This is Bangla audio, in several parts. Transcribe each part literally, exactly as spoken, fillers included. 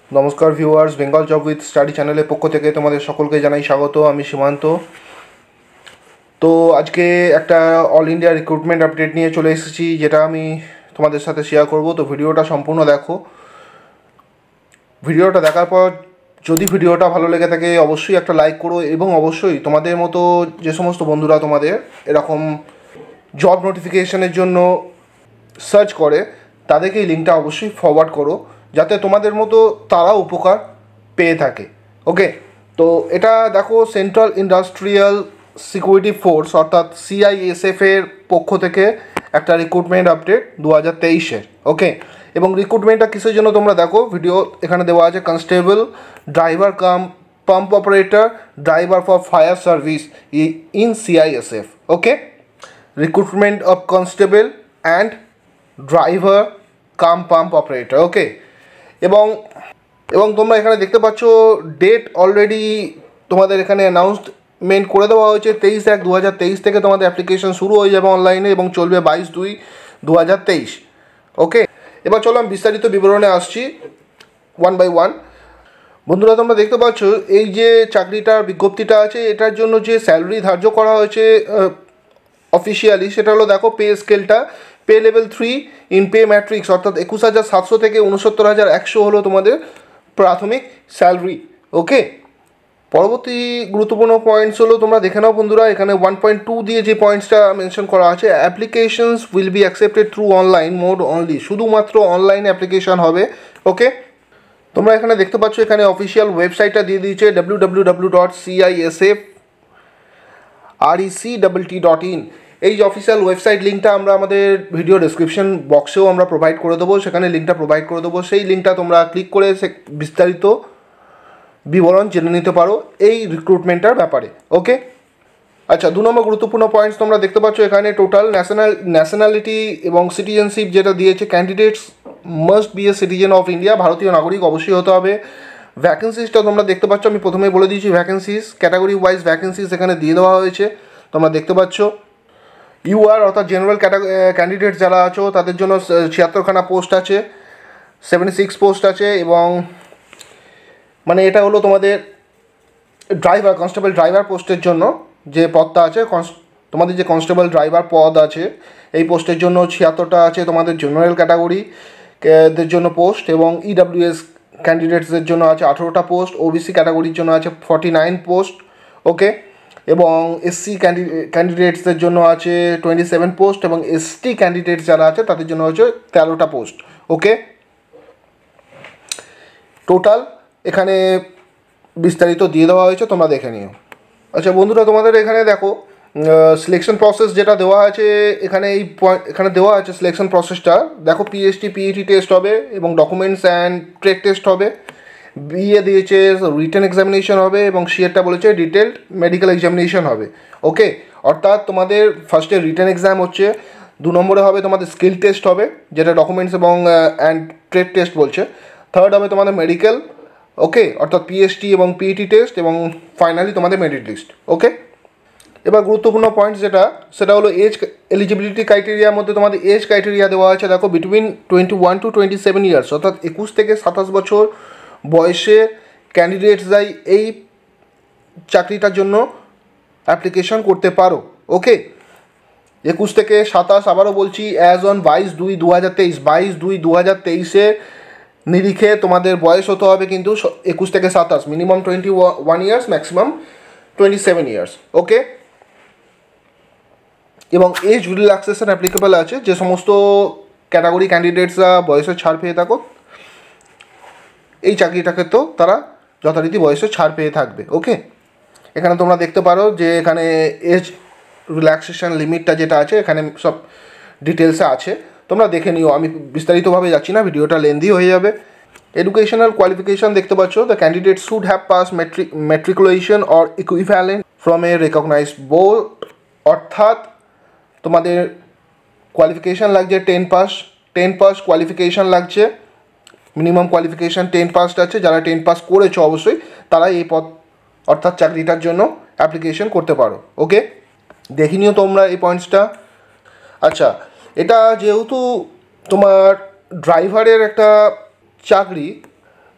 नमस्कार viewers, Bengal job with study চ্যানেলের পক্ষ থেকে তোমাদের সকলকে জানাই স্বাগত। আমি সীমান্ত। তো আজকে একটা অল ইন্ডিয়া রিক্রুটমেন্ট আপডেট নিয়ে চলে এসেছি, যেটা আমি তোমাদের সাথে শেয়ার করব। তো ভিডিওটা সম্পূর্ণ দেখো। ভিডিওটা দেখার পর যদি ভিডিওটা ভালো লেগে থাকে অবশ্যই একটা লাইক করো, এবং অবশ্যই তোমাদের মতো যে সমস্ত বন্ধুরা তোমাদের এরকম জব নোটিফিকেশনের জন্য সার্চ করে তাদেরকে এই লিঙ্কটা অবশ্যই ফরওয়ার্ড করো, যাতে তোমাদের মতো তারা উপকার পেয়ে থাকে। ওকে, তো এটা দেখো সেন্ট্রাল ইন্ডাস্ট্রিয়াল সিকিউরিটি ফোর্স অর্থাৎ সিআইএসএফ এর পক্ষ থেকে একটা রিক্রুটমেন্ট আপডেট দু হাজার তেইশের। ওকে, এবং রিক্রুটমেন্টটা কিসের জন্য তোমরা দেখো, ভিডিও এখানে দেওয়া আছে। Constable, driver cum pump operator, driver for fire service in CISF. Okay, recruitment of constable and driver cum pump operator. Okay, এবং এবং তোমরা এখানে দেখতে পাচ্ছ ডেট অলরেডি তোমাদের এখানে অ্যানাউন্সমেন্ট করে দেওয়া হয়েছে। তেইশ এক দু হাজার তেইশ থেকে তোমাদের অ্যাপ্লিকেশন শুরু হয়ে যাবে অনলাইনে এবং চলবে বাইশ দুই দু হাজার তেইশ। ওকে, এবার চলো আমি বিস্তারিত বিবরণে আসছি ওয়ান বাই ওয়ান। বন্ধুরা, তোমরা দেখতে পাচ্ছ এই যে চাকরিটার বিজ্ঞপ্তিটা আছে, এটার জন্য যে স্যালারি ধার্য করা হয়েছে অফিসিয়ালি, সেটা হলো দেখো পে স্কেলটা pay level three in pay matrix, অর্থাৎ একুশ হাজার সাতশো থেকে উনসত্তর হাজার একশো হলো তোমাদের প্রাথমিক স্যালারি। ওকে, পরবর্তী গুরুত্বপূর্ণ পয়েন্টস হলো তোমরা দেখে নাও বন্ধুরা। এখানে ওয়ান পয়েন্ট টু দিয়ে যে পয়েন্টসটা মেনশন করা আছে, applications will be accepted through online mode only, শুধুমাত্র অনলাইন অ্যাপ্লিকেশন হবে। ওকে, তোমরা এখানে দেখতে পাচ্ছ এখানে অফিসিয়াল ওয়েবসাইটটা দিয়ে দিয়েছে W W W dot C I S F R E C double T dot in. এই যে অফিসিয়াল ওয়েবসাইট লিঙ্কটা আমরা আমাদের ভিডিও ডেসক্রিপশন বক্সেও আমরা প্রোভাইড করে দেবো, সেখানে লিঙ্কটা প্রোভাইড করে দেবো। সেই লিঙ্কটা তোমরা ক্লিক করে সে বিস্তারিত বিবরণ জেনে নিতে পারো এই রিক্রুটমেন্টটার ব্যাপারে। ওকে, আচ্ছা, দু নম্বর গুরুত্বপূর্ণ পয়েন্টস তোমরা দেখতে পাচ্ছ এখানে টোটাল ন্যাশনাল ন্যাশনালিটি এবং সিটিজেনশিপ যেটা দিয়েছে, candidates must be a citizen of India, ভারতীয় নাগরিক অবশ্যই হতে হবে। ভ্যাকেন্সিসটা তোমরা দেখতে পাচ্ছ, আমি প্রথমেই বলে দিয়েছি ভ্যাকেন্সিস, ক্যাটাগরি ওয়াইজ ভ্যাকেন্সিস এখানে দিয়ে দেওয়া হয়েছে। তোমরা দেখতে পাচ্ছ ইউআর অর্থাৎ জেনারেল ক্যান্ডিডেট যারা আছো তাদের জন্য ছিয়াত্তরখানা পোস্ট আছে, সেভেন্টি সিক্স পোস্ট আছে, এবং মানে এটা হলো তোমাদের ড্রাইভার কনস্টেবল ড্রাইভার পোস্টের জন্য যে পদটা আছে, তোমাদের যে কনস্টেবল ড্রাইভার পদ আছে এই পোস্টের জন্য ছিয়াত্তরটা আছে তোমাদের জেনারেল ক্যাটাগরি দের জন্য পোস্ট, এবং ইডাব্লিউএস ক্যান্ডিডেটসদের জন্য আছে আঠেরোটা পোস্ট, ওবিসি ক্যাটাগরির জন্য আছে ফর্টি নাইন পোস্ট। ওকে, এবং এসসি ক্যান্ডিডেটসদের জন্য আছে টোয়েন্টি সেভেন পোস্ট, এবং এসটি ক্যান্ডিডেটস যারা আছে তাদের জন্য হচ্ছে তেরোটা পোস্ট। ওকে, টোটাল এখানে বিস্তারিত দিয়ে দেওয়া হয়েছে, তোমরা দেখে নিও। আচ্ছা বন্ধুরা, তোমাদের এখানে দেখো সিলেকশন প্রসেস যেটা দেওয়া আছে এখানে, এই এখানে দেওয়া আছে সিলেকশন প্রসেসটা দেখো। পিএইচডি পিইটি টেস্ট হবে এবং ডকুমেন্টস অ্যান্ড ট্রেড টেস্ট হবে। বিএ দিয়েছে রিটেন এক্সামিনেশন হবে, এবং সিএরটা বলেছে ডিটেলড মেডিকেল এক্সামিনেশন হবে। ওকে, অর্থাৎ তোমাদের ফার্স্টে রিটেন এক্সাম হচ্ছে, দু নম্বরে হবে তোমাদের স্কিল টেস্ট হবে যেটা ডকুমেন্টস এবং অ্যান্ড ট্রেড টেস্ট বলছে, থার্ড হবে তোমাদের মেডিকেল। ওকে, অর্থাৎ পিএইচডি এবং পিইটি টেস্ট, এবং ফাইনালি তোমাদের মেরিট লিস্ট। ওকে, এবার গুরুত্বপূর্ণ পয়েন্ট যেটা সেটা হলো এজ এলিজিবিলিটি ক্রাইটেরিয়ার মধ্যে তোমাদের এজ ক্রাইটেরিয়া দেওয়া আছে দেখো, between twenty one to twenty seven years, অর্থাৎ একুশ থেকে সাতাশ বছর বয়সে ক্যান্ডিডেটসরাই এই চাকরিটার জন্য অ্যাপ্লিকেশন করতে পারো। ওকে, একুশ থেকে সাতাশ, আবারও বলছি অ্যাজ অন বাইশ দুই দু হাজার তেইশ বাইশ দুই দু হাজার তেইশে নিরিখে তোমাদের বয়স হতে হবে কিন্তু একুশ থেকে সাতাশ, minimum twenty one years, maximum twenty seven years. Okay, এবং এজ রিল্যাক্সেশন অ্যাপ্লিকেবল আছে, যে সমস্ত ক্যাটাগরি ক্যান্ডিডেটসরা বয়সের ছাড় পেয়ে থাকো এই চাকরিটাকে তো তারা যথারীতি বয়সে ছাড় পেয়ে থাকবে। ওকে, এখানে তোমরা দেখতে পারো যে এখানে এজ রিল্যাক্সেশন লিমিটটা যেটা আছে এখানে সব ডিটেলসে আছে, তোমরা দেখে নিও। আমি বিস্তারিতভাবে যাচ্ছি না, ভিডিওটা লেন্দি হয়ে যাবে। এডুকেশনাল কোয়ালিফিকেশন দেখতে পাচ্ছ, the candidate should have pass matric matriculation or equivalent from a recognised board, অর্থাৎ তোমাদের কোয়ালিফিকেশান লাগছে ten pass ten pass qualification লাগছে, মিনিমাম কোয়ালিফিকেশান টেন পাসড আছে। যারা টেন পাস করেছো অবশ্যই তারা এই পদ অর্থাৎ চাকরিটার জন্য অ্যাপ্লিকেশন করতে পারো। ওকে, দেখে নিও তোমরা এই পয়েন্টসটা। আচ্ছা, এটা যেহেতু তোমার ড্রাইভারের একটা চাকরি,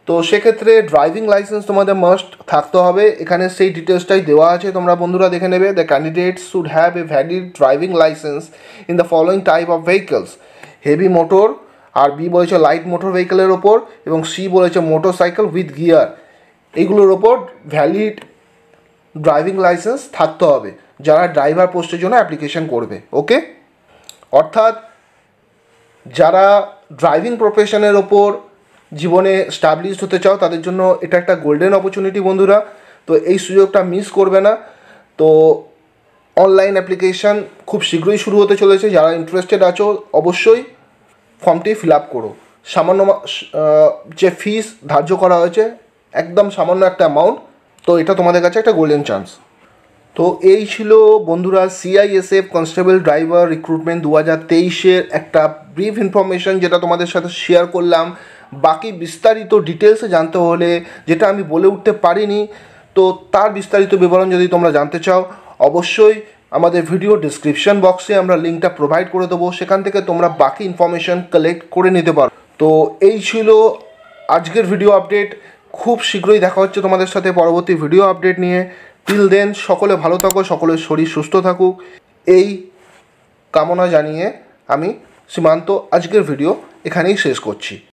তো সেক্ষেত্রে ড্রাইভিং লাইসেন্স তোমাদের মাস্ট থাকতে হবে। এখানে সেই ডিটেলসটাই দেওয়া আছে, তোমরা বন্ধুরা দেখে নেবে। The candidates should have a valid driving licence in the following type of vehicles. Heavy motor, আর বি বলেছে লাইট মোটর ভেহিকেলের ওপর, এবং সি বলেছে মোটর সাইকেল উইথ গিয়ার। এইগুলোর ওপর ভ্যালিড ড্রাইভিং লাইসেন্স থাকতে হবে যারা ড্রাইভার পোস্টের জন্য অ্যাপ্লিকেশন করবে। ওকে, অর্থাৎ যারা ড্রাইভিং প্রফেশনের ওপর জীবনে স্টাবলিশড হতে চাও তাদের জন্য এটা একটা গোল্ডেন অপরচুনিটি বন্ধুরা। তো এই সুযোগটা মিস করবে না। তো অনলাইন অ্যাপ্লিকেশান খুব শীঘ্রই শুরু হতে চলেছে। যারা ইন্টারেস্টেড আছো অবশ্যই ফর্মটি ফিল আপ করো। সামান্য যে ফিস ধার্য করা হয়েছে একদম সামান্য একটা অ্যামাউন্ট, তো এটা তোমাদের কাছে একটা গোল্ডেন চান্স। তো এই ছিল বন্ধুরা সিআইএসএফ কনস্টেবল ড্রাইভার রিক্রুটমেন্ট দু হাজার তেইশের একটা ব্রিফ ইনফরমেশন যেটা তোমাদের সাথে শেয়ার করলাম। বাকি বিস্তারিত ডিটেলসে জানতে হলে, যেটা আমি বলে উঠতে পারিনি, তো তার বিস্তারিত বিবরণ যদি তোমরা জানতে চাও অবশ্যই আমাদের ভিডিও ডিসক্রিপশন বক্সে আমরা লিঙ্কটা প্রোভাইড করে দেবো, সেখান থেকে তোমরা বাকি ইনফরমেশন কালেক্ট করে নিতে পারো। তো এই ছিল আজকের ভিডিও আপডেট। খুব শীঘ্রই দেখা হচ্ছে তোমাদের সাথে পরবর্তী ভিডিও আপডেট নিয়ে। টিল দেন সকলে ভালো থাকো, সকলের শরীর সুস্থ থাকুক, এই কামনা জানিয়ে আমি সীমান্ত আজকের ভিডিও এখানেই শেষ করছি।